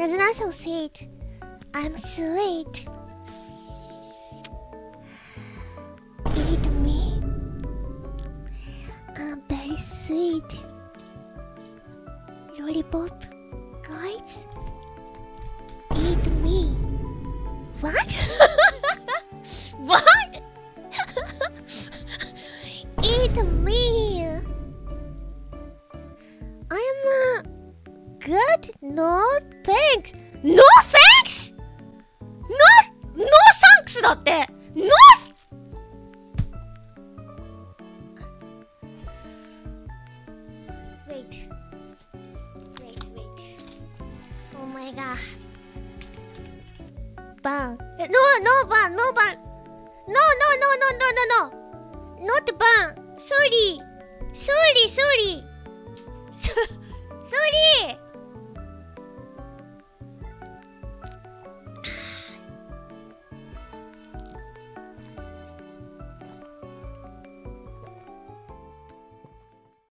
Nazuna so sweet. I'm sweet. Eat me. I'm very sweet. Lollipop, guys. Eat me. What? What? Eat me. I'm good. No thanks. No thanks. No thanks だって。No. Wait. Oh my god. Ban. No ban. No. Not ban. Sorry. Sorry.